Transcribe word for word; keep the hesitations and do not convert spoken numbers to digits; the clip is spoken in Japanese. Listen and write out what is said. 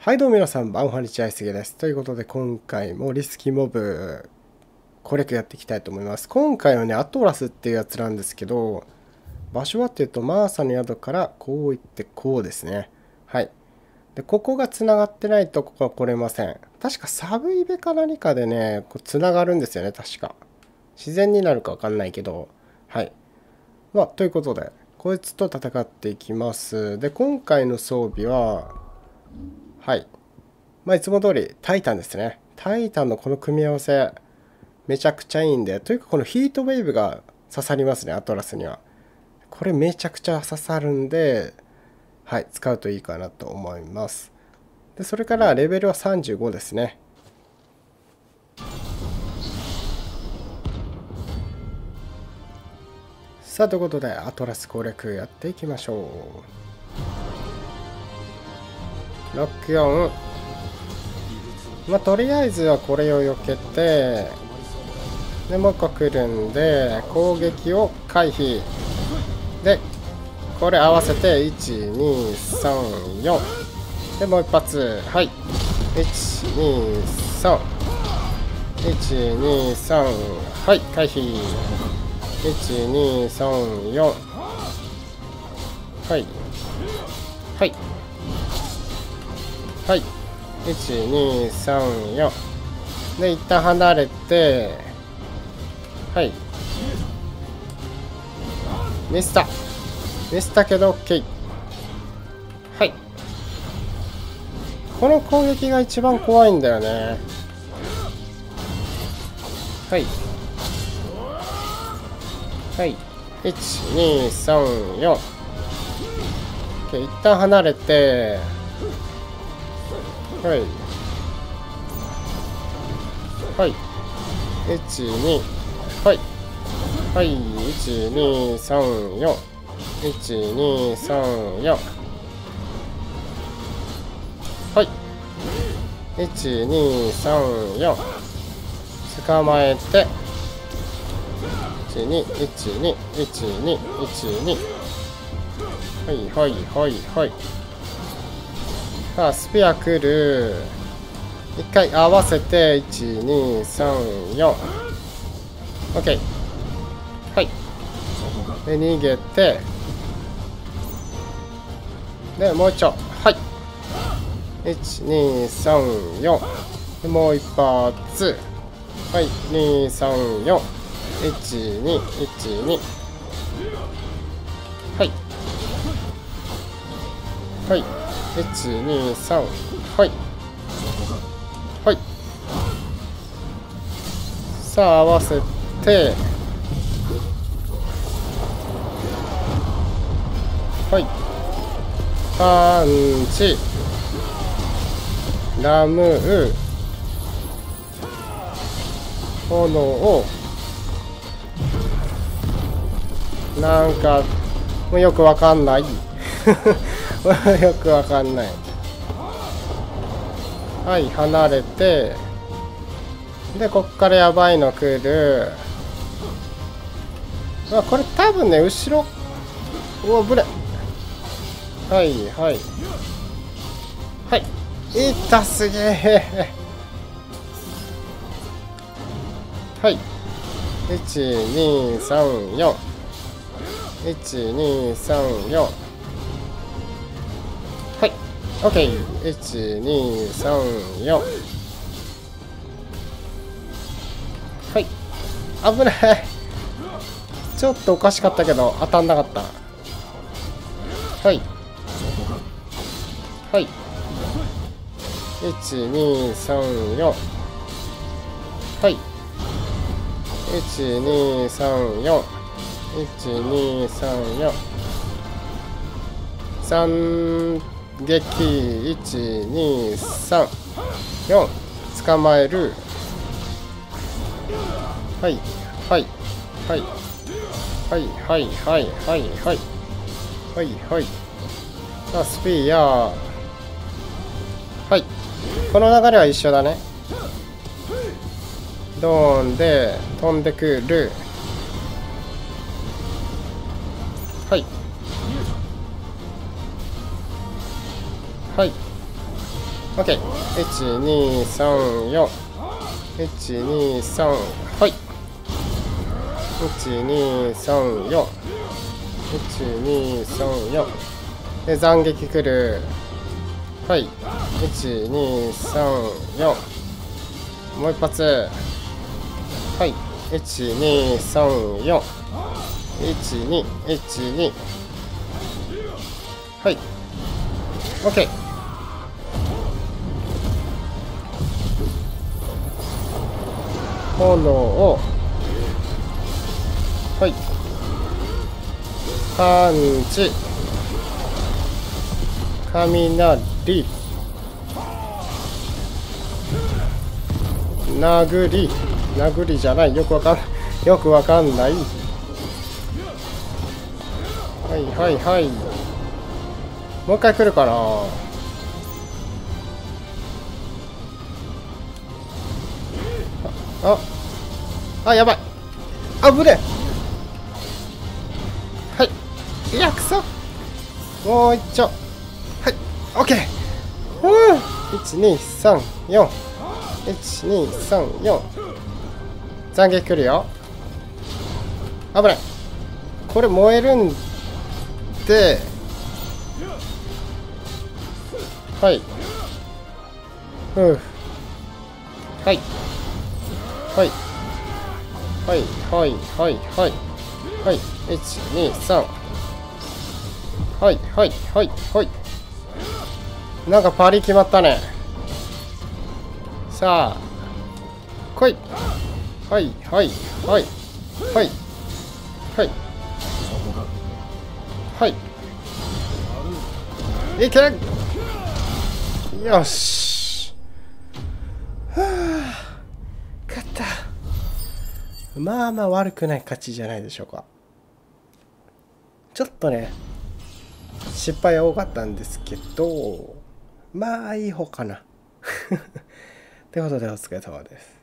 はいどうも皆さん、バンファリチアイスゲです。ということで今回もリスキーモブ攻略やっていきたいと思います。今回はね、アトラスっていうやつなんですけど、場所はっていうとマーサの宿からこう行ってこうですね。はい。で、ここが繋がってないとここは来れません。確かサブイベか何かでね、こう繋がるんですよね、確か。自然になるかわかんないけど。はい。まあ、ということで、こいつと戦っていきます。で、今回の装備は、はい。まあ、いつも通り、タイタンですね。タイタンのこの組み合わせ、めちゃくちゃいいんで、というかこのヒートウェーブが刺さりますね、アトラスには。これめちゃくちゃ刺さるんで、はい、使うといいかなと思います。で、それからレベルはさんじゅうごですね。さあ、ということで、アトラス攻略やっていきましょう。ロックよん。まあ、とりあえずはこれを避けて、で、もう一個来るんで、攻撃を回避。で、これ合わせて、いち、に、さん、よん。で、もう一発。はい。いち、に、さん。いち、に、さん。はい、回避。いち、に、さん、よん。はい。はい。はい。いち、に、さん、よん。で、一旦離れて、はい。ミスった。ミスったけど、OK。はい。この攻撃が一番怖いんだよね。はい。はい。いち、に、さん、よん。OK。一旦離れて、はい。はい。いち、に、はい。はい。いち、に、さん、よん。いち、に、さん、よん。はい。いち、に、さん、よん。捕まえて、いち、に、いち、に、いち、に、いち、に。はいはいはいはい。さあ、スペア来る。一回合わせて、いち、に、さん、よん。OK。はい。で、逃げて、で、もう一丁。はい。いち、に、さん、よん。で、もう一発。はい。に、さん、よん。いち、に、いち、に。はい。はい。いち、に、さん。はい。はい。さあ、合わせて、はい。パンチ。ラムー。炎を。なんか、もうよくわかんない。よくわかんない。はい、離れて。で、こっからやばいの来る。あ、これ多分ね、後ろ。うわ、ぶれ。はいはいはいいったすげえはいいちにさんよんいちにさんよんはい OK いちにさんよんはい危ないちょっとおかしかったけど当たんなかったはいはい。いち、に、さん、よん。はい。いち、に、さん、よん。いち、に、さん、よん。三撃。いち、に、さん、よん。捕まえる。はい。はい。はい。はい。はい。はい。はい。はい。はい。はい。さあ、スピア。はい。この流れは一緒だね。ドーンで飛んでくる。はい。はい。 OK。いちにさんよん。いちにさん。はい。いちにさんよん。いちにさんよん。で、斬撃来る。はい。いちにさんよん。もう一発。はい。いちにさんよん。いちに、いちに。はい。OK。炎を。はい。パンチ。雷。殴り。殴りじゃない。よくわかんない。よくわかんない。はいはいはい。もう一回来るかな。あ、あ、やばい。あぶねえ。はい。いや、くそ。もう一丁。はい。オッケー。うん。いち、に、さん、よん。いち、に、さん、よん。斬撃来るよ。危ない。これ燃えるんで。はい。ふう。はい。はい。はいはいはいはいはい。いちにさん。はいはいはいはい。なんかパリ決まったね。さあ来い。はいはいはいはいはいはい。いけ。よし。はあ、勝った。まあまあ悪くない勝ちじゃないでしょうか。ちょっとね失敗は多かったんですけど、まあいい方かな。ということでお疲れ様です。